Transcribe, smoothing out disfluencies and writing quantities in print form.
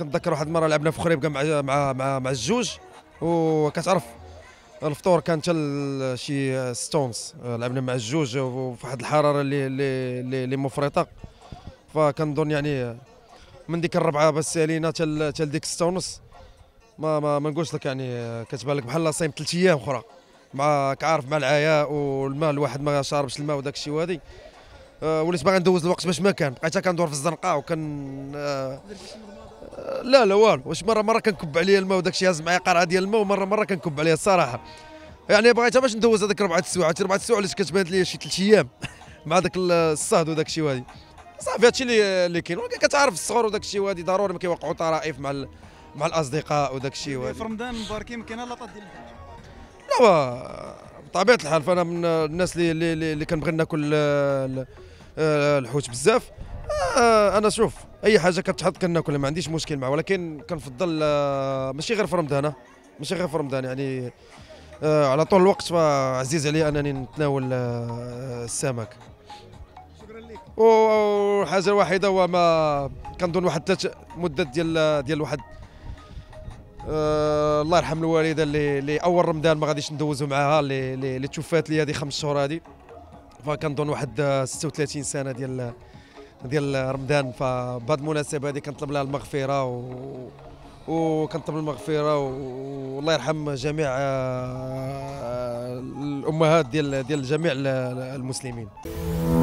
كنتذكر واحد المره لعبنا في خريبكه مع الجوج، وكتعرف الفطور كان حتى شي ستونز، لعبنا مع الجوج وفي واحد الحراره اللي مفرطه. فكنظن يعني من ديك الربعه بس سالينا حتى ديك 6:30 ما نقولش لك يعني كتبان لك بحال صايم 3 ايام اخرى، مع كعارف مع العياء والماء، الواحد ما شاربش الماء وداك الشيء وهذه. وليت باغي ندوز الوقت باش ما كان بقيت كندور في الزنقه وكان لا والو. واش مره كنكب عليا الماء وداك الشيء، هاز معايا قرعه ديال الماء، ومره كنكب عليها الصراحه. يعني بغيتها باش ندوز هذيك 4 سوايع، 4 سوايع اللي كتبان لي شي 3 ايام مع داك الصهد وداك الشيء وهذه. صافي هادشي اللي كاين، ولكن كتعرف الصغر وداك الشيء وهذه ضروري ما كيوقعوا طرائف مع الاصدقاء وداك الشيء وهذه. في رمضان مباركين ما كاينه لاطات ديال الحج. لا بطبيعه الحال، فانا من الناس اللي كنبغي ناكل الحوت بزاف. انا شوف اي حاجه كتحط كناكلها، ما عنديش مشكل معها، ولكن كنفضل ماشي غير في رمضان، ماشي غير في رمضان يعني على طول الوقت، فعزيز علي انني نتناول السمك. شكرا لك. والحاجه الوحيده هو ما كنظن واحد 3 مدة ديال واحد الله يرحم الوالده اللي اول رمضان ما غاديش ندوزو معاها، اللي توفات لي هذه 5 شهور هذه. فكنظن واحد 36 سنه ديال رمضان. فبهذه المناسبه هذه كنطلب لها المغفره وكنطلب المغفره والله يرحم جميع الامهات ديال جميع المسلمين.